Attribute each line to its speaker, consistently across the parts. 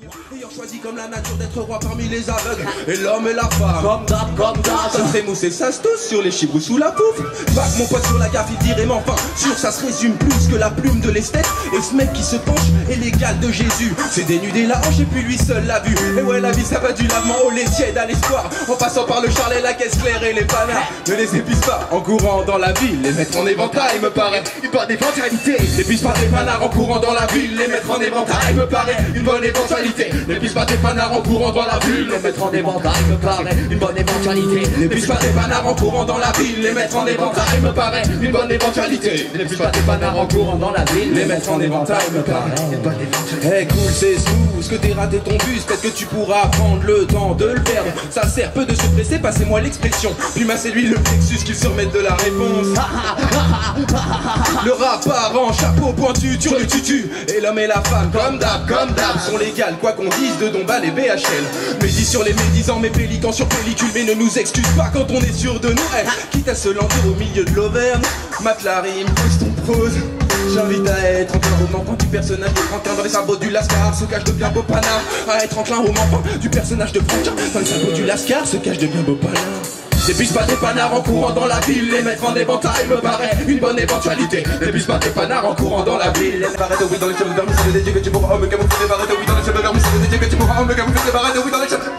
Speaker 1: Ayant choisi comme la nature d'être roi parmi les aveugles. Et l'homme et la femme comme d'hab. Ça se rémousse et ça se tousse sur les chibous sous la pouffe. Bac mon pote sur la gaffe, il dirait mais enfin sûr ça se résume plus que la plume de l'esthète. Et ce mec qui se penche est l'égal de Jésus. C'est dénudé la hanche et puis lui seul l'a vu. Et ouais la vie ça va du lavement au lait tiède à l'espoir. En passant par le charlet, la caisse claire et les panards. Ne les épuise pas en courant dans la ville. Les mettre en éventail me paraît une bonne éventualité. N'épuise pas tes panards en courant dans la ville. Les mettre en éventail me paraît une bonne éventualité. N'épuise pas tes panards en courant dans la ville. Les mettre en éventail me paraît une bonne éventualité. N'épuise pas tes panards en courant dans la ville. Les mettre en éventail me paraît une bonne éventualité. N'épuise pas tes panards en courant dans la ville. Les mettre en éventail me paraît une bonne éventualité. Hey cool c'est smooth que t'es raté ton bus. Peut-être que tu pourras prendre le temps de le perdre. Ça sert peu de se presser, passez-moi l'expression. Puis massez-lui le plexus qu'il se remette de la réponse. Le rap part en chapeau pointu, tu le tutu. Et l'homme et la femme comme d'hab sont légales, quoi qu'on dise de Dombal et BHL. Médis sur les médisants, mes pélicans sur pellicule. Mais ne nous excuse pas quand on est sûr de nous. Quitte à se lancer au milieu de l'auvergne. Mate la rime, pose ton prose. J'invite à être enclin au manquant du personnage de Franquin. Dans les sabots du Lascar se cache de bien beaux panards. À être enclin au manquant du personnage de Franquin. Dans les sabots du Lascar se cache de bien beaux panards. N'épuise pas tes panards en courant dans la ville. Les mettre en éventail me paraît une bonne éventualité. N'épuise pas tes panards en courant dans la ville. Les paraît de oui dans les cheveux vernis, c'est le dédié que tu pourras me camoufler. Les paraît de oui dans les cheveux vernis, c'est le dédié que tu pourras me camoufler. Les paraît de oui dans les cheveux.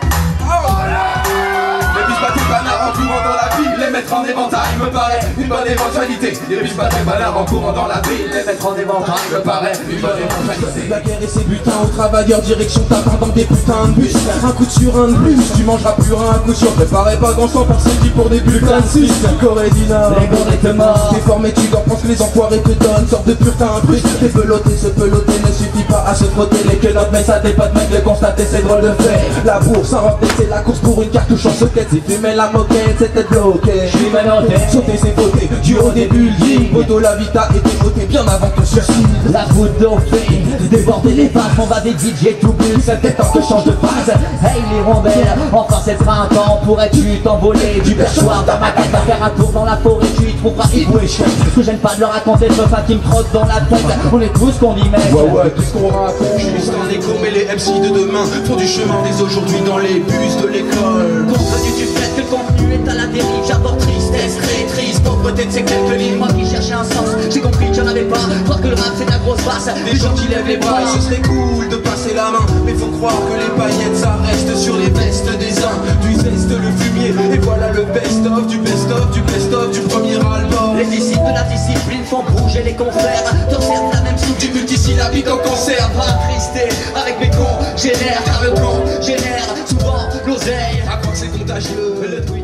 Speaker 1: N'épuise pas tes panards en courant dans la ville. Les mettre en éventail me paraît une bonne éventualité. N'épuise pas tes panards en courant dans la ville. Les mettre en éventail me paraît une bonne éventualité. La guerre et ses butins aux travailleurs, direction tapant dans des putains de bus. Un coup de surin de plus, tu mangeras plus rien à coup sûr. Préparez pas grand sang par samedi pour des bulletins de 6. Corée du Nord, les Corées te mort. T'es formé, tu dors, pense que les enfoirés te donnent. Sorte de putain brut. T'es peloté, se peloter ne suffit pas à se frotter les quenottes. Mais ça t'est pas de mec, le constater c'est drôle de fait. La bourse, en rentrée, c'est la course pour une cartouche en socket. Si fumait la moquette, c'était bloqué. J'suis menotté, sauter c'est voter. Du haut des buildings, Moto la Vita était votée bien avant ton suicide.
Speaker 2: La route d'Orphée, déborder les vagues, on va des DJ tout bulle, c'est peut-être temps que je change de phase. Hey les rondelles, enfin c'est le printemps, pourrais-tu t'envoler du perchoir dans ma tête, va faire un tour dans la forêt, tu y trouveras hibou et chouette. Que j'aime pas de leur raconter, je veux pas qu'ils me trottent dans la tête, on est tous qu'on y met.
Speaker 1: Ouais, tout ce qu'on raconte. Je suis un écho, mais les MC de demain font du chemin dès aujourd'hui dans les bus de l'école.
Speaker 2: Compte tenu du fait que le contenu est à la dérive, j'aborde tristesse, très triste, pauvreté de ces quelques lignes. Moi qui cherchais un sens, j'ai compris qu'il n'y en avait pas. Croire que le rap c'est de la grosse basse,
Speaker 1: Des gens qui lèvent les bras et ce serait cool de passer la main. Mais faut croire que les paillettes ça reste sur les vestes des uns. Du zeste le fumier et voilà le best-of du best-of du best-of du premier album.
Speaker 2: les disciples de la discipline font bouger les confrères. Te servent la même soupe
Speaker 1: Du multisyllabique en concert.
Speaker 2: attristé avec mes cons, génère car le con génère souvent l'oseille.
Speaker 1: À croire que c'est contagieux.
Speaker 2: Le tweet